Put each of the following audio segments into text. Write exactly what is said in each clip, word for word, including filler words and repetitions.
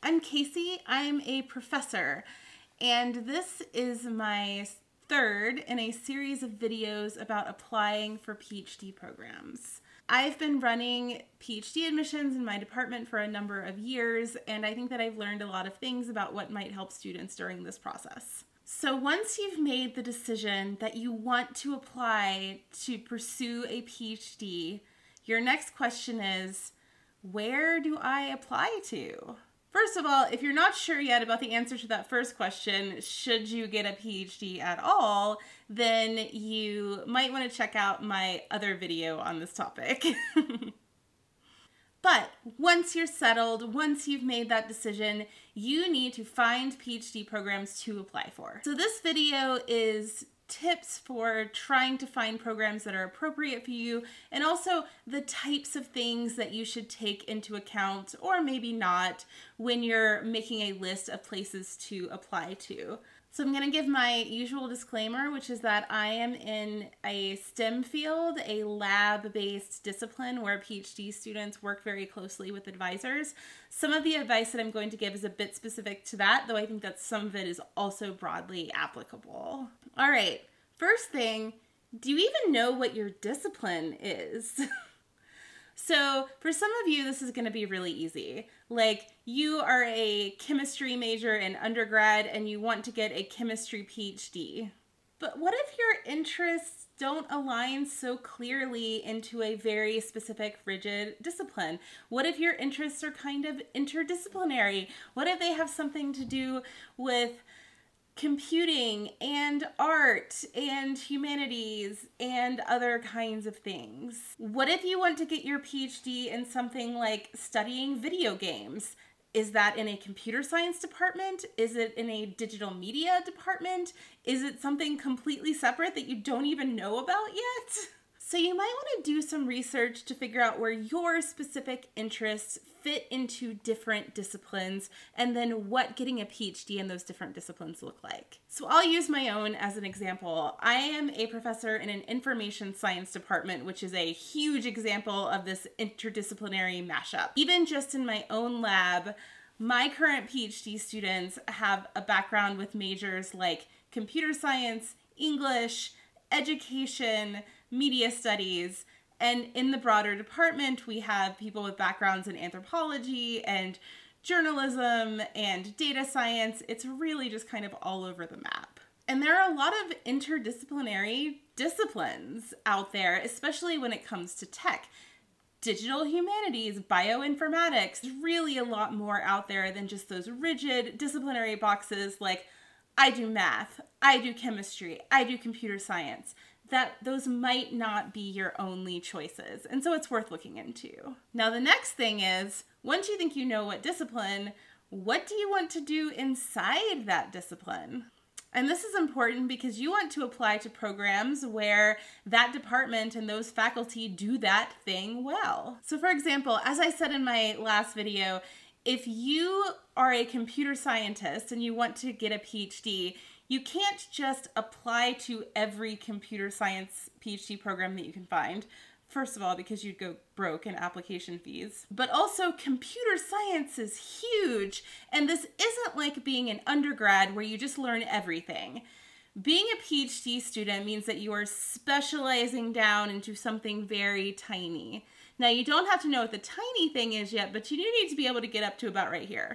I'm Casey. I'm a professor, and this is my third in a series of videos about applying for PhD programs. I've been running PhD admissions in my department for a number of years, and I think that I've learned a lot of things about what might help students during this process. So once you've made the decision that you want to apply to pursue a PhD, your next question is, where do I apply to? First of all, if you're not sure yet about the answer to that first question, should you get a PhD at all, then you might want to check out my other video on this topic. But once you're settled, once you've made that decision, you need to find PhD programs to apply for. So this video is tips for trying to find programs that are appropriate for you, and also the types of things that you should take into account, or maybe not, when you're making a list of places to apply to. So I'm going to give my usual disclaimer, which is that I am in a STEM field, a lab-based discipline where PhD students work very closely with advisors. Some of the advice that I'm going to give is a bit specific to that, though I think that some of it is also broadly applicable. All right, first thing, do you even know what your discipline is? So for some of you, this is going to be really easy. Like, you are a chemistry major in undergrad and you want to get a chemistry PhD. But what if your interests don't align so clearly into a very specific, rigid discipline? What if your interests are kind of interdisciplinary? What if they have something to do with computing and art and humanities and other kinds of things? What if you want to get your PhD in something like studying video games? Is that in a computer science department? Is it in a digital media department? Is it something completely separate that you don't even know about yet? So you might want to do some research to figure out where your specific interests fit into different disciplines, and then what getting a PhD in those different disciplines look like. So I'll use my own as an example. I am a professor in an information science department, which is a huge example of this interdisciplinary mashup. Even just in my own lab, my current PhD students have a background with majors like computer science, English, education, media studies, and in the broader department, we have people with backgrounds in anthropology and journalism and data science. It's really just kind of all over the map. And there are a lot of interdisciplinary disciplines out there, especially when it comes to tech. Digital humanities, bioinformatics, there's really a lot more out there than just those rigid disciplinary boxes like, I do math, I do chemistry, I do computer science. That those might not be your only choices. And so it's worth looking into. Now, the next thing is, once you think you know what discipline, what do you want to do inside that discipline? And this is important because you want to apply to programs where that department and those faculty do that thing well. So for example, as I said in my last video, if you are a computer scientist and you want to get a PhD, you can't just apply to every computer science PhD program that you can find. First of all, because you'd go broke in application fees. But also, computer science is huge, and this isn't like being an undergrad where you just learn everything. Being a PhD student means that you are specializing down into something very tiny. Now, you don't have to know what the tiny thing is yet, but you do need to be able to get up to about right here.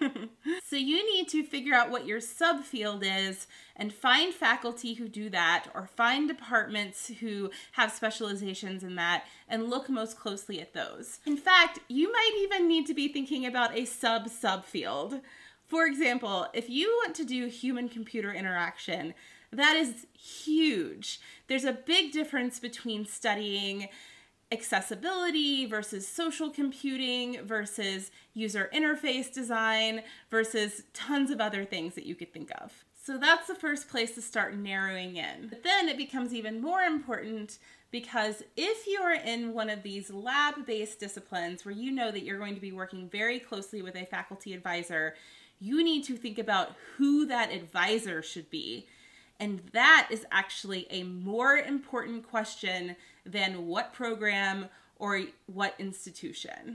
So you need to figure out what your subfield is and find faculty who do that, or find departments who have specializations in that, and look most closely at those. In fact, you might even need to be thinking about a sub-subfield. For example, if you want to do human-computer interaction, that is huge. There's a big difference between studying accessibility versus social computing versus user interface design versus tons of other things that you could think of. So that's the first place to start narrowing in. But then it becomes even more important because if you are in one of these lab-based disciplines where you know that you're going to be working very closely with a faculty advisor, you need to think about who that advisor should be. And that is actually a more important question than what program or what institution.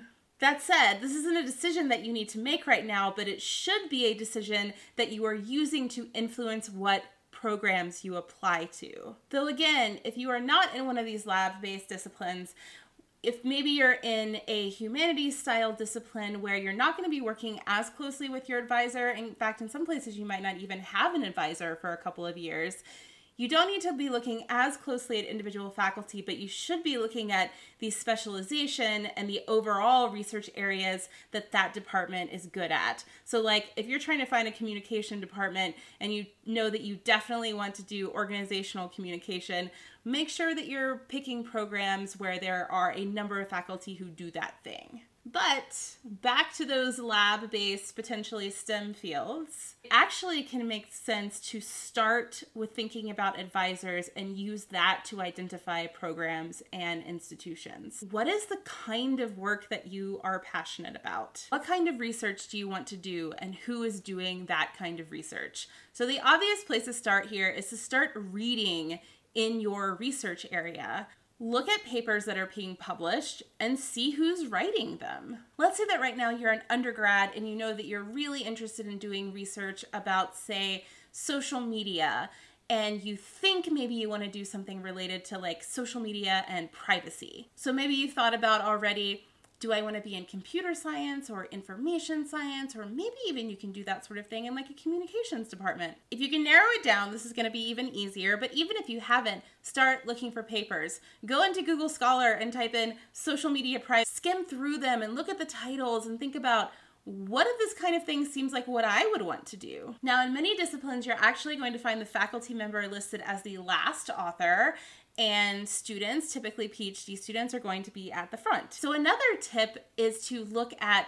That said, this isn't a decision that you need to make right now, but it should be a decision that you are using to influence what programs you apply to. Though again, if you are not in one of these lab-based disciplines, if maybe you're in a humanities style discipline where you're not going to be working as closely with your advisor, in fact, in some places you might not even have an advisor for a couple of years, you don't need to be looking as closely at individual faculty, but you should be looking at the specialization and the overall research areas that that department is good at. So like if you're trying to find a communication department and you know that you definitely want to do organizational communication, make sure that you're picking programs where there are a number of faculty who do that thing. But back to those lab-based, potentially STEM fields, it actually can make sense to start with thinking about advisors and use that to identify programs and institutions. What is the kind of work that you are passionate about? What kind of research do you want to do, and who is doing that kind of research? So the obvious place to start here is to start reading in your research area. Look at papers that are being published and see who's writing them. Let's say that right now you're an undergrad and you know that you're really interested in doing research about, say, social media, and you think maybe you want to do something related to like social media and privacy. So maybe you've thought about already, do I want to be in computer science or information science, or maybe even you can do that sort of thing in like a communications department. If you can narrow it down, this is going to be even easier, but even if you haven't, start looking for papers. Go into Google Scholar and type in social media privacy, skim through them and look at the titles and think about, what of this kind of thing seems like what I would want to do? Now, in many disciplines, you're actually going to find the faculty member listed as the last author, and students, typically PhD students, are going to be at the front. So another tip is to look at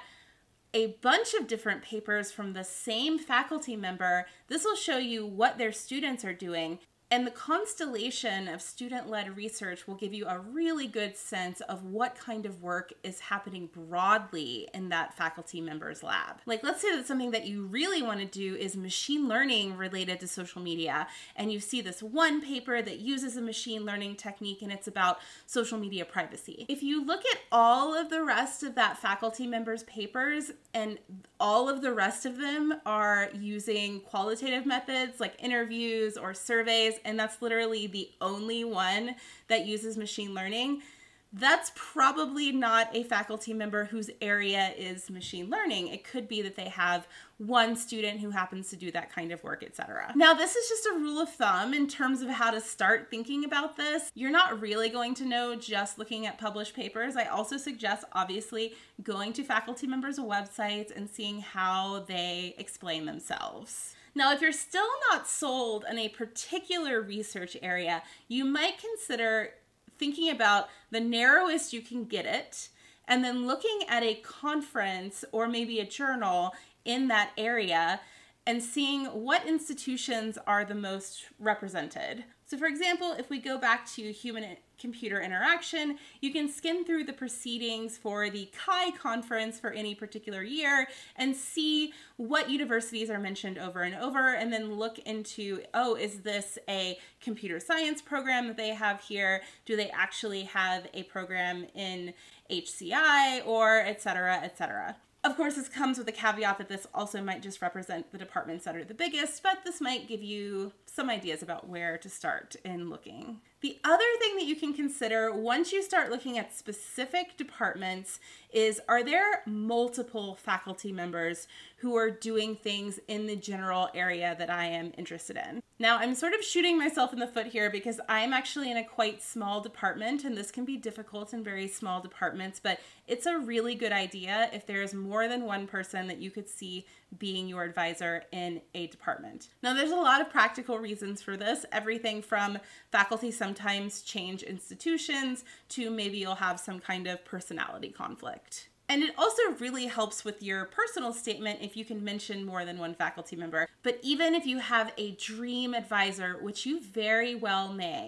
a bunch of different papers from the same faculty member. This will show you what their students are doing. And the constellation of student-led research will give you a really good sense of what kind of work is happening broadly in that faculty member's lab. Like, let's say that something that you really want to do is machine learning related to social media, and you see this one paper that uses a machine learning technique and it's about social media privacy. If you look at all of the rest of that faculty member's papers, and all of the rest of them are using qualitative methods like interviews or surveys, and that's literally the only one that uses machine learning, that's probably not a faculty member whose area is machine learning. It could be that they have one student who happens to do that kind of work, et cetera. Now, this is just a rule of thumb in terms of how to start thinking about this. You're not really going to know just looking at published papers. I also suggest, obviously, going to faculty members' websites and seeing how they explain themselves. Now, if you're still not sold on a particular research area, you might consider thinking about the narrowest you can get it, and then looking at a conference or maybe a journal in that area and seeing what institutions are the most represented. So for example, if we go back to human-computer interaction, you can skim through the proceedings for the C H I conference for any particular year and see what universities are mentioned over and over, and then look into, oh, is this a computer science program that they have here? Do they actually have a program in H C I, or et cetera, et cetera. Of course, this comes with a caveat that this also might just represent the departments that are the biggest, but this might give you some ideas about where to start in looking. The other thing that you can consider once you start looking at specific departments is, are there multiple faculty members who are doing things in the general area that I am interested in? Now, I'm sort of shooting myself in the foot here because I'm actually in a quite small department, and this can be difficult in very small departments, but it's a really good idea if there's more than one person that you could see being your advisor in a department. Now, there's a lot of practical reasons for this, everything from faculty sometimes change institutions to maybe you'll have some kind of personality conflict. And it also really helps with your personal statement if you can mention more than one faculty member. But even if you have a dream advisor, which you very well may,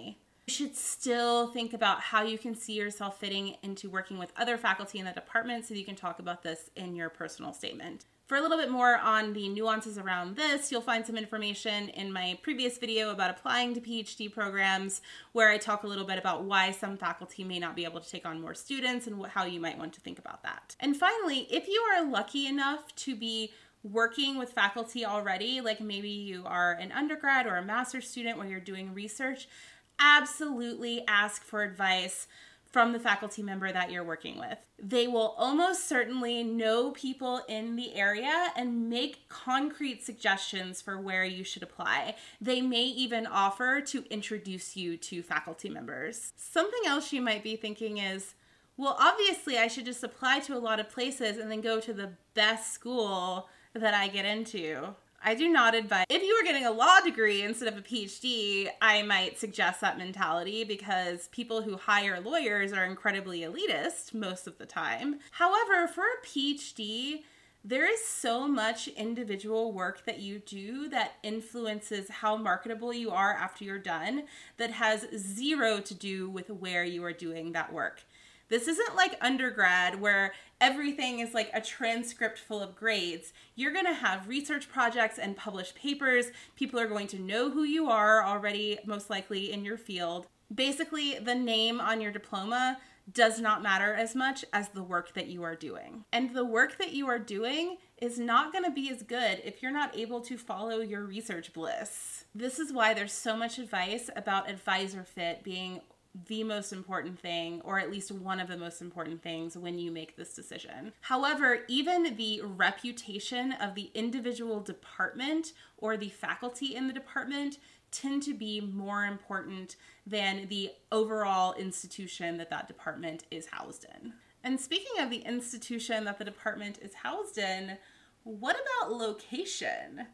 you should still think about how you can see yourself fitting into working with other faculty in the department so that you can talk about this in your personal statement. For a little bit more on the nuances around this, you'll find some information in my previous video about applying to PhD programs, where I talk a little bit about why some faculty may not be able to take on more students and how you might want to think about that. And finally, if you are lucky enough to be working with faculty already, like maybe you are an undergrad or a master's student where you're doing research, absolutely ask for advice from the faculty member that you're working with. They will almost certainly know people in the area and make concrete suggestions for where you should apply. They may even offer to introduce you to faculty members. Something else you might be thinking is, well, obviously I should just apply to a lot of places and then go to the best school that I get into. I do not advise. If you were getting a law degree instead of a PhD, I might suggest that mentality, because people who hire lawyers are incredibly elitist most of the time. However, for a PhD, there is so much individual work that you do that influences how marketable you are after you're done, that has zero to do with where you are doing that work. This isn't like undergrad where everything is like a transcript full of grades. You're going to have research projects and published papers. People are going to know who you are already, most likely in your field. Basically, the name on your diploma does not matter as much as the work that you are doing. And the work that you are doing is not going to be as good if you're not able to follow your research bliss. This is why there's so much advice about advisor fit being the most important thing, or at least one of the most important things when you make this decision. However, even the reputation of the individual department or the faculty in the department tend to be more important than the overall institution that that department is housed in. And speaking of the institution that the department is housed in, what about location?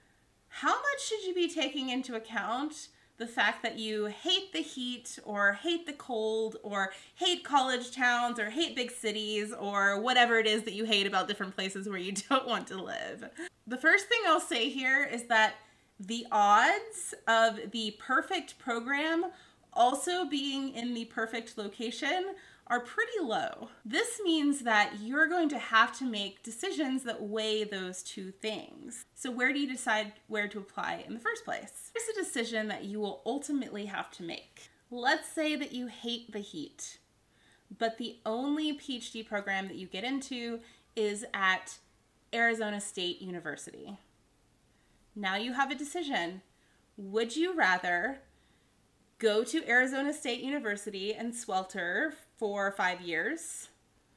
How much should you be taking into account the fact that you hate the heat or hate the cold or hate college towns or hate big cities or whatever it is that you hate about different places where you don't want to live? The first thing I'll say here is that the odds of the perfect program also being in the perfect location are pretty low. This means that you're going to have to make decisions that weigh those two things. So where do you decide where to apply in the first place? It's a decision that you will ultimately have to make. Let's say that you hate the heat, but the only PhD program that you get into is at Arizona State University. Now you have a decision. Would you rather go to Arizona State University and swelter for five years?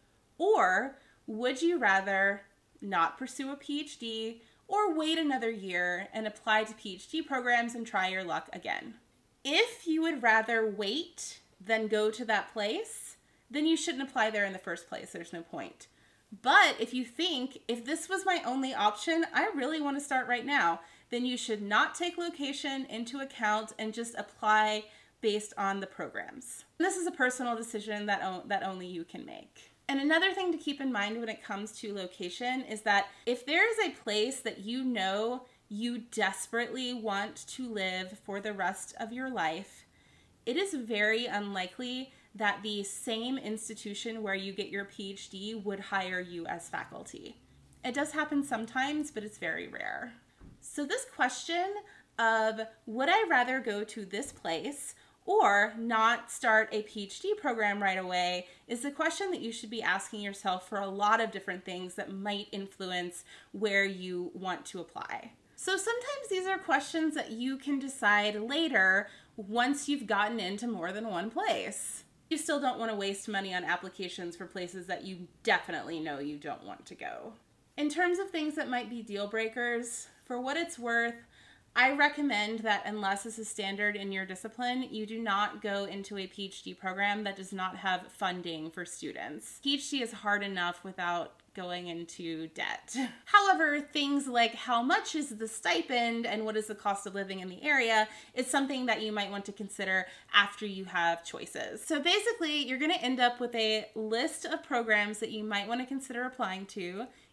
Or would you rather not pursue a PhD or wait another year and apply to PhD programs and try your luck again? If you would rather wait than go to that place, then you shouldn't apply there in the first place. There's no point. But if you think, if this was my only option, I really want to start right now, then you should not take location into account and just apply based on the programs. This is a personal decision that, o- that only you can make. And another thing to keep in mind when it comes to location is that if there is a place that you know you desperately want to live for the rest of your life, it is very unlikely that the same institution where you get your PhD would hire you as faculty. It does happen sometimes, but it's very rare. So this question of, would I rather go to this place or not start a PhD program right away, is the question that you should be asking yourself for a lot of different things that might influence where you want to apply. So sometimes these are questions that you can decide later once you've gotten into more than one place. You still don't want to waste money on applications for places that you definitely know you don't want to go. In terms of things that might be deal breakers, for what it's worth, I recommend that unless this is standard in your discipline, you do not go into a PhD program that does not have funding for students. PhD is hard enough without going into debt. However, things like how much is the stipend and what is the cost of living in the area is something that you might want to consider after you have choices. So basically, you're going to end up with a list of programs that you might want to consider applying to.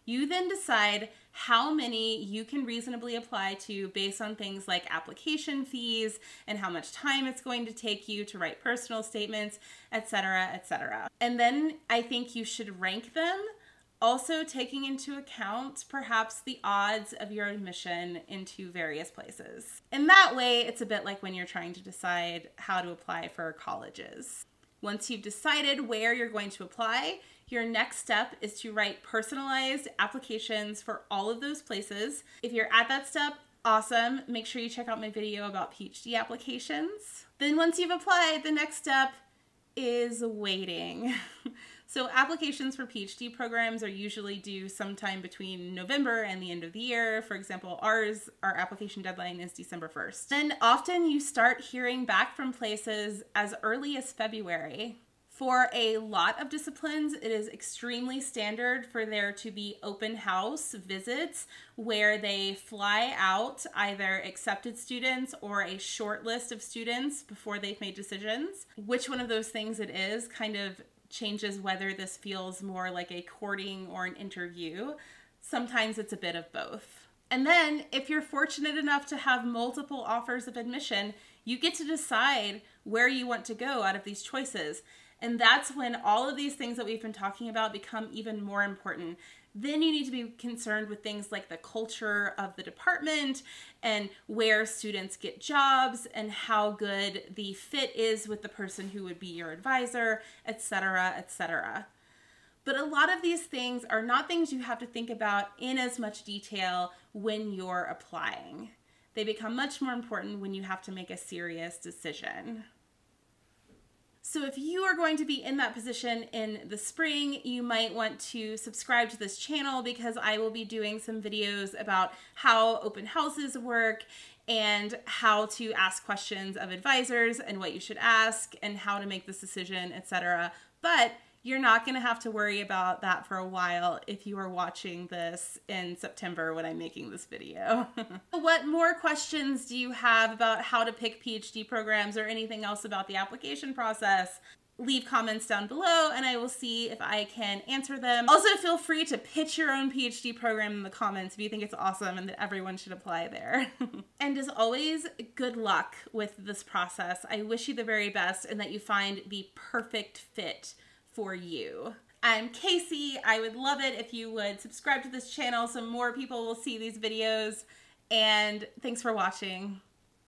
You then decide how many you can reasonably apply to based on things like application fees and how much time it's going to take you to write personal statements, et cetera, et cetera. And then I think you should rank them, also taking into account perhaps the odds of your admission into various places. In that way, it's a bit like when you're trying to decide how to apply for colleges. Once you've decided where you're going to apply, your next step is to write personalized applications for all of those places. If you're at that step, awesome. Make sure you check out my video about PhD applications. Then once you've applied, the next step is waiting. So applications for PhD programs are usually due sometime between November and the end of the year. For example, ours, our application deadline is December first. And often you start hearing back from places as early as February. For a lot of disciplines, it is extremely standard for there to be open house visits where they fly out either accepted students or a short list of students before they've made decisions. Which one of those things it is kind of changes whether this feels more like a courting or an interview. Sometimes it's a bit of both. And then if you're fortunate enough to have multiple offers of admission, you get to decide where you want to go out of these choices. And that's when all of these things that we've been talking about become even more important. Then you need to be concerned with things like the culture of the department and where students get jobs and how good the fit is with the person who would be your advisor, et cetera, et cetera. But a lot of these things are not things you have to think about in as much detail when you're applying. They become much more important when you have to make a serious decision. So if you are going to be in that position in the spring, you might want to subscribe to this channel because I will be doing some videos about how open houses work and how to ask questions of advisors and what you should ask and how to make this decision, et cetera. But you're not going to have to worry about that for a while if you are watching this in September when I'm making this video. What more questions do you have about how to pick PhD programs or anything else about the application process? Leave comments down below and I will see if I can answer them. Also, feel free to pitch your own PhD program in the comments if you think it's awesome and that everyone should apply there. And as always, good luck with this process. I wish you the very best and that you find the perfect fit for you. I'm Casey. I would love it if you would subscribe to this channel so more people will see these videos, and thanks for watching.